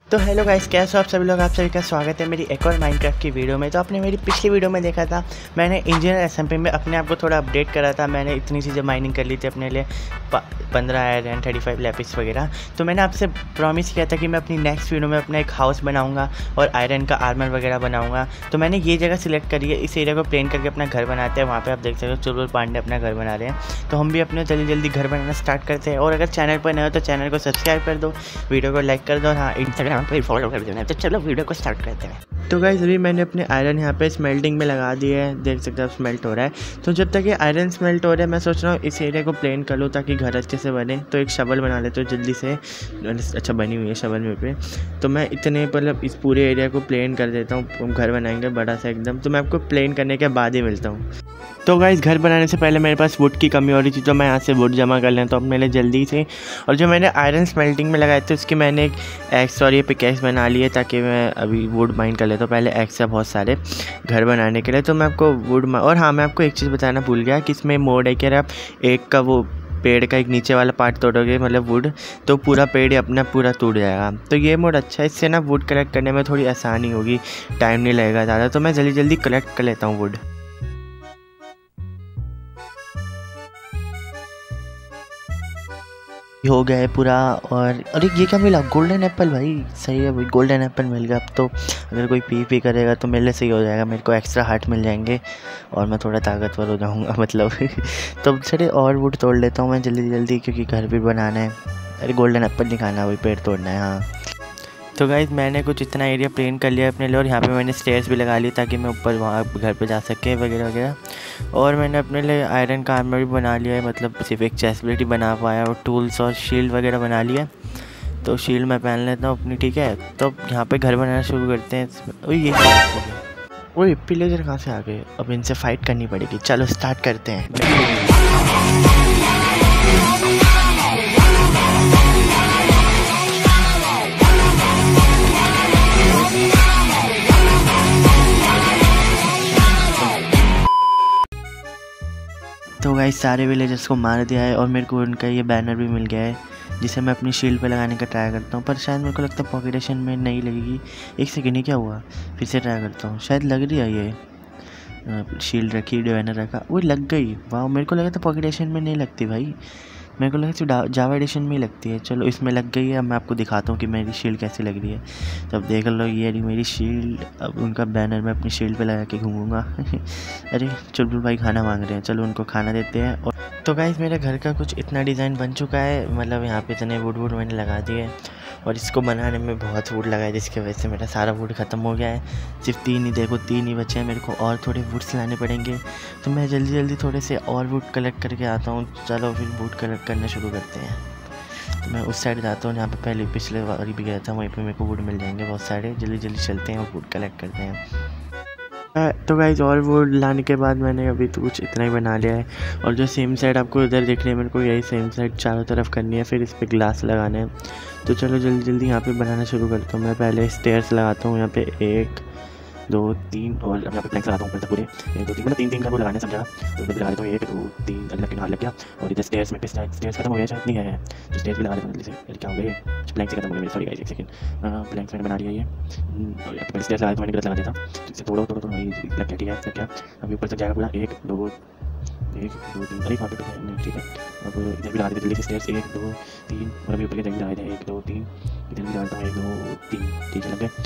तो hello guys, कैसे हो आप सभी लोग। आप सभी का स्वागत है मेरी एक और माइनक्राफ्ट की वीडियो में। तो आपने मेरी पिछली वीडियो में देखा था, मैंने इंजीनियर एसएमपी में अपने आप को थोड़ा अपडेट करा था। मैंने इतनी चीज़ें माइनिंग कर ली थी अपने लिए, 15 आयरन 35 लैपिस वगैरह। तो मैंने आपसे प्रॉमिस किया था कि मैं अपनी नेक्स्ट वीडियो में अपना एक हाउस बनाऊँगा और आयरन का आर्मर वगैरह बनाऊँगा। तो मैंने ये जगह सिलेक्ट करी है, इस एरिया को प्लेन करके अपना घर बनाते हैं। वहाँ पर आप देख सकते हो चुलबुल पांडे अपना घर बना रहे हैं। तो हम भी अपने जल्दी जल्दी घर बनाना स्टार्ट करते हैं। और अगर चैनल पर नए हो तो चैनल को सब्सक्राइब कर दो, वीडियो को लाइक कर दो, हाँ इंस्टाग्राम पर फॉलो कर देना। तो चलो वीडियो को स्टार्ट करते हैं। तो गाइस अभी मैंने अपने आयरन यहाँ पे स्मेल्टिंग में लगा दिए है, देख सकते हो स्मेल्ट हो रहा है। तो जब तक ये आयरन स्मेल्ट हो रहा है मैं सोच रहा हूँ इस एरिया को प्लेन कर लूँ ताकि घर अच्छे से बने। तो एक शवल बना लेते हो जल्दी से, अच्छा बनी हुई है शवल में पे। तो मैं इतने मतलब इस पूरे एरिया को प्लेन कर देता हूँ, घर बनाएंगे बड़ा सा एकदम। तो मैं आपको प्लेन करने के बाद ही मिलता हूँ। तो गाइस घर बनाने से पहले मेरे पास वुड की कमी हो रही थी, तो मैं यहाँ से वुड जमा कर लेता हूँ अपने लिए जल्दी से। और जो मैंने आयरन स्मेल्टिंग में लगाए थे उसकी मैंने एक एक्स और ये पिकैक्स बना ली है ताकि मैं अभी वुड माइन कर लेता हूँ पहले एक्स है बहुत सारे घर बनाने के लिए। तो मैं आपको वुड और हाँ, मैं आपको एक चीज़ बताना भूल गया कि इसमें मोड है कि अगर आप एक का वो पेड़ का एक नीचे वाला पार्ट तोड़ोगे मतलब वुड, तो पूरा पेड़ अपना पूरा टूट जाएगा। तो ये मोड अच्छा है, इससे ना वुड कलेक्ट करने में थोड़ी आसानी होगी, टाइम नहीं लगेगा ज़्यादा। तो मैं जल्दी जल्दी कलेक्ट कर लेता हूँ वुड। हो गया है पूरा। और अरे ये क्या मिला, गोल्डन एप्पल। भाई सही है भाई, गोल्डन एप्पल मिल गया। अब तो अगर कोई पी करेगा तो मेरे लिए सही हो जाएगा, मेरे को एक्स्ट्रा हार्ट मिल जाएंगे और मैं थोड़ा ताकतवर हो जाऊंगा मतलब तो चलिए और वुड तोड़ लेता हूँ मैं जल्दी जल्दी, क्योंकि घर भी बनाना है। अरे गोल्डन एप्पल नहीं खाना, वही पेड़ तोड़ना है। हाँ तो गाइस मैंने कुछ इतना एरिया प्लेन कर लिया अपने लिए, और यहाँ पे मैंने स्टेयर्स भी लगा ली ताकि मैं ऊपर वहाँ घर पे जा सके वगैरह वगैरह। और मैंने अपने लिए आयरन का आर्मर भी बना लिया है, मतलब सिर्फ एक चेस्ट प्लेट ही बना पाया, और टूल्स और शील्ड वगैरह बना लिया। तो शील्ड मैं पहन लेता हूँ अपनी, ठीक है। तो यहाँ पे घर बनाना शुरू करते हैं। ये वो पिलेजर कहाँ से आ गए, अब इनसे फाइट करनी पड़ेगी। चलो स्टार्ट करते हैं। तो गाइस सारे विलेजर्स को मार दिया है और मेरे को उनका ये बैनर भी मिल गया है, जिसे मैं अपनी शील्ड पे लगाने का ट्राई करता हूँ। पर शायद मेरे को लगता है पॉकेटेशन में नहीं लगेगी। एक सेकेंड ही क्या हुआ, फिर से ट्राई करता हूँ। शायद लग रही है ये शील्ड रखी, बैनर रखा, वो लग गई। वाह, मेरे को लगा था पॉकेटेशन में नहीं लगती भाई, मेरे को लगा सिर्फ जावा एडिशन में ही लगती है। चलो इसमें लग गई है। अब मैं आपको दिखाता हूँ कि मेरी शील्ड कैसी लग रही है। तो अब देख लो ये रही मेरी शील्ड। अब उनका बैनर मैं अपनी शील्ड पे लगा के घूमूंगा अरे चुलबुल भाई खाना मांग रहे हैं, चलो उनको खाना देते हैं। और तो गाइस मेरे घर का कुछ इतना डिज़ाइन बन चुका है, मतलब यहाँ पे इतने वुड मैंने लगा दिए, और इसको बनाने में बहुत वुड लगा है, जिसकी वजह से मेरा सारा वुड ख़त्म हो गया है। सिर्फ 3 ही, देखो 3 ही बचे हैं, मेरे को और थोड़े वुड्स लाने पड़ेंगे। तो मैं जल्दी जल्दी थोड़े से और वुड कलेक्ट करके आता हूँ। चलो फिर वुड कलेक्ट करना शुरू करते हैं। तो मैं उस साइड जाता हूँ जहाँ पे पहले पिछले बार भी गया था, वहीं पे मेरे को वुड मिल जाएंगे बहुत सारे। जल्दी जल्दी चलते हैं और वुड कलेक्ट करते हैं। तो गाइस और वुड लाने के बाद मैंने अभी तो कुछ इतना ही बना लिया है। और जो सेम साइड आपको इधर दिख रही है, मेरे को यही सेम साइड चारों तरफ करनी है, फिर इस पर ग्लास लगाने हैं। तो चलो जल्दी जल्दी यहाँ पे बनाना शुरू करता हूँ। मैं पहले स्टेयर्स लगाता हूँ यहाँ पे 1 2 3, और यहाँ पे प्लैंक्स लगाता हूँ पूरे 1 2 3, मतलब 3 का वो लगाने सब जगह। तो इधर लगा देता हूँ 1 2 3, अलग किनारे लग गया। और इधर स्टेयर्स में स्टेयर्स खत्म हो गया, शायद नहीं है तो स्टेयर्स भी लगा देता हूँ जल्दी से। अरे क्या हो गया, प्लैंक्स खत्म हो गया मेरे, सॉरी गाइस एक सेकंड। प्लैंक्स मैंने बना लिया ये, और यहाँ पे स्टेयर्स लगाया तो मैंने गलत लगा दिया था, इससे तोड़ो वही लग गया, ठीक है लग गया। अभी ऊपर तक जाएगा पूरा 1 2 3, अरे वहाँ पे नहीं, ठीक है। अब इधर भी लगा देते जल्दी से स्टेयर्स 1 2 3, और अभी ऊपर के जल्दी लगा देते 1 2 3, इधर भी लगाता हूँ 1 2 3, ठीक है लग गए।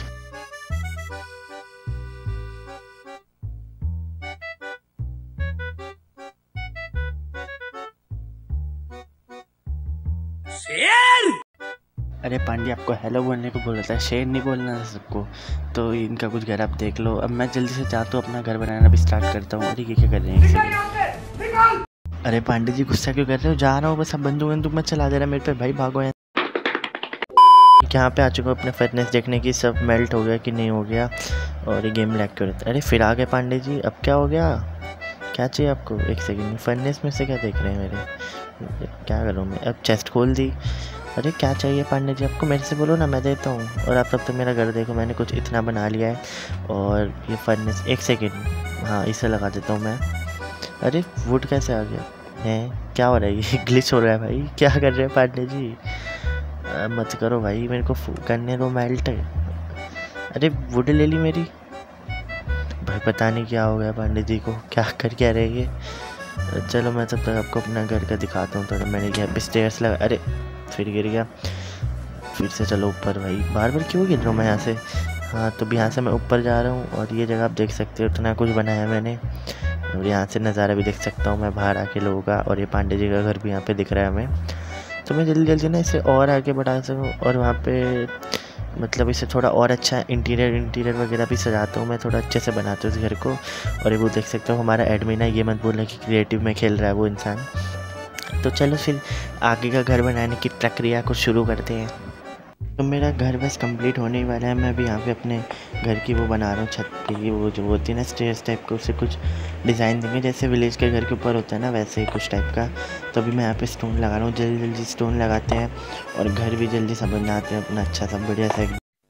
अरे पांडे आपको हेलो बोलने को बोल रहा था, शेर नहीं बोलना था सबको। तो इनका कुछ घर आप देख लो। अब मैं जल्दी से जाता हूँ अपना घर बनाना भी स्टार्ट करता हूँ। अरे ये क्या कर रहे हैं, अरे पांडे जी गुस्सा क्यों कर रहे हो, जा रहा हूँ बस। अब बंदूक मत चला दे रहा मेरे पे भाई, भागो यहाँ। यहाँ पे आ चुका हूँ अपने फिटनेस देखने की, सब मेल्ट हो गया कि नहीं हो गया, और ये गेम लैग क्यों रहता है। अरे फिर आ गए पांडे जी, अब क्या हो गया, क्या चाहिए आपको। एक सेकेंड, फर्नेस में से क्या देख रहे हैं मेरे, क्या करूँ मैं। अब चेस्ट खोल दी। अरे क्या चाहिए पांडे जी आपको, मेरे से बोलो ना मैं देता हूँ। और आप तब तक मेरा घर देखो, मैंने कुछ इतना बना लिया है। और ये फर्नेस, एक सेकेंड, हाँ इसे लगा देता हूँ मैं। अरे वुड कैसे आ गया है, क्या हो रहा है, ये ग्लिच हो रहा है भाई, क्या कर रहे हैं पांडे जी। मत करो भाई, मेरे को करने दो मेल्ट। अरे वुड ले ली मेरी। भाई पता नहीं क्या हो गया पंडित जी को, क्या रहे ये। चलो मैं तब तक आपको अपना घर का दिखाता हूँ थोड़ा। मैंने क्या स्टेयर्स लगा, अरे फिर गिर गया। फिर से चलो ऊपर। भाई बार बार क्यों गिर रहा हूँ मैं यहाँ से। हाँ तो यहाँ से मैं ऊपर जा रहा हूँ और ये जगह आप देख सकते हो, इतना कुछ बनाया मैंने। और यहाँ से नज़ारा भी देख सकता हूँ मैं बाहर आके लोगों का, और ये पांडे जी का घर भी यहाँ पे दिख रहा है हमें। तो मैं जल्दी जल्दी ना इसे और आगे बढ़ा सकूँ, और वहाँ पे मतलब इसे थोड़ा और अच्छा इंटीरियर वगैरह भी सजाता हूँ मैं, थोड़ा अच्छे से बनाता हूँ इस घर को। और ये वो देख सकते हो हमारा एडमिन है, ये मत बोलना कि क्रिएटिव में खेल रहा है वो इंसान। तो चलो फिर आगे का घर बनाने की प्रक्रिया को शुरू करते हैं। तो मेरा घर बस कंप्लीट होने ही वाला है। मैं अभी यहाँ पे अपने घर की वो बना रहा हूँ, छत की वो जो होती है ना स्टेयर्स टाइप को, उससे कुछ डिज़ाइन देंगे जैसे विलेज के घर के ऊपर होता है ना, वैसे ही कुछ टाइप का। तो अभी मैं यहाँ पे स्टोन लगा रहा हूँ, जल्दी जल्दी स्टोन लगाते हैं और घर भी जल्दी सा बन जाते हैं अपना अच्छा सा बढ़िया सा।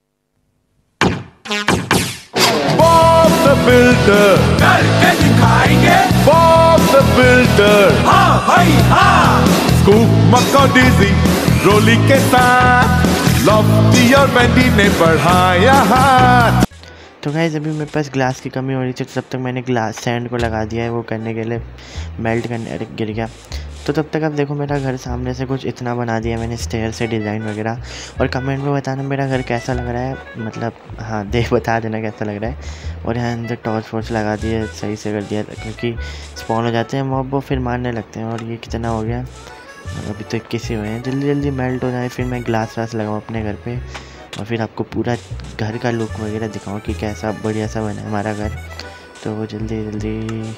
बॉब द बिल्डर करके दिखाएंगे, बॉब द बिल्डर, हाँ भाई हाँ। स्कूप मक्कोडीजी रोली के साथ लॉफ्टी और वेंडी ने बढ़ाया हाथ। तो गाइस अभी मेरे पास ग्लास की कमी हो रही थी, तो तब तक मैंने ग्लास सैंड को लगा दिया है वो करने के लिए, मेल्ट करने। अरे गिर गया। तो तब तक आप देखो मेरा घर सामने से कुछ इतना बना दिया मैंने, स्टेयर से डिज़ाइन वगैरह। और कमेंट में बताना मेरा घर कैसा लग रहा है, मतलब हाँ बता देना कैसा लग रहा है। और यहाँ अंदर टॉर्च वॉर्च लगा दिए, सही से कर दिया, क्योंकि स्पॉन हो जाते हैं मॉब, वो फिर मारने लगते हैं। और ये कितना हो गया, अभी तो 21 ही हुए हैं। जल्दी जल्दी मेल्ट हो जाए, फिर मैं ग्लास व्लास लगाऊँ अपने घर पे, और फिर आपको पूरा घर का लुक वगैरह दिखाऊँ कि कैसा बढ़िया सा बना है हमारा घर। तो वो जल्दी जल्दी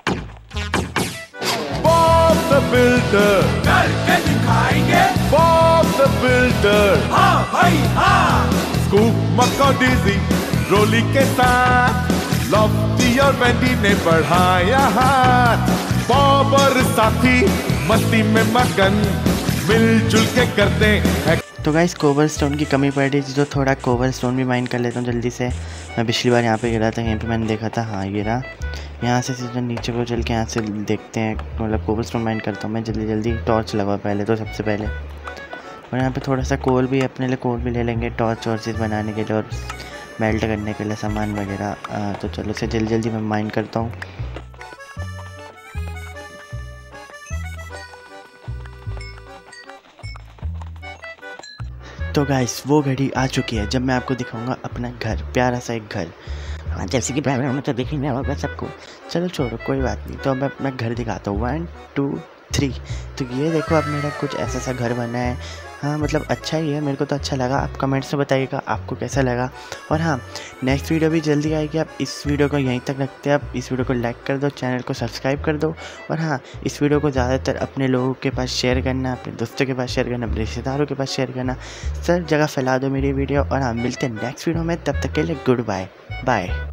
बॉब द बिल्डर करके दिखाएंगे, बॉब द बिल्डर, हाँ भाई हाँ। स्कूप मक्कोडीजी रोली के साथ लॉफ्टी और वेंडी ने बढ़ाया हाथ। बॉब और साथी मस्ती में मगन मिलजुल के करते हैं। तो गाइस कोबल स्टोन की कमी पड़ रही थी, तो थोड़ा कोबल स्टोन भी माइन कर लेता हूँ जल्दी से। मैं पिछली बार यहाँ पे गिरा था, यहीं पे मैंने देखा था, हाँ ये रहा। यहाँ से सीधा नीचे को चल के यहाँ से देखते हैं, मतलब कोबल स्टोन माइन करता हूँ मैं जल्दी जल्दी। टॉर्च लगा पहले तो सबसे पहले, और यहाँ पे थोड़ा सा कोल भी अपने लिए, कोल भी ले लेंगे टॉर्च वॉर्चेस बनाने के लिए और मेल्ट करने के लिए सामान वगैरह। तो चलो से जल्दी जल्दी मैं माइन करता हूँ। तो गाइस वो घड़ी आ चुकी है जब मैं आपको दिखाऊंगा अपना घर, प्यारा सा एक घर। हाँ जैसे कि बैकग्राउंड में तो दिख ही नहीं होगा सबको, चलो छोड़ो कोई बात नहीं। तो मैं अपना घर दिखाता हूँ, 1 2 3। तो ये देखो अब मेरा कुछ ऐसा सा घर बना है। हाँ मतलब अच्छा ही है, मेरे को तो अच्छा लगा। आप कमेंट्स में बताइएगा आपको कैसा लगा। और हाँ नेक्स्ट वीडियो भी जल्दी आएगी। आप इस वीडियो को यहीं तक रखते हैं, आप इस वीडियो को लाइक कर दो, चैनल को सब्सक्राइब कर दो। और हाँ इस वीडियो को ज़्यादातर अपने लोगों के पास शेयर करना, अपने दोस्तों के पास शेयर करना, अपने रिश्तेदारों के पास शेयर करना, सब जगह फैला दो मेरी वीडियो। और हाँ मिलते हैं नेक्स्ट वीडियो में, तब तक के लिए गुड बाय बाय।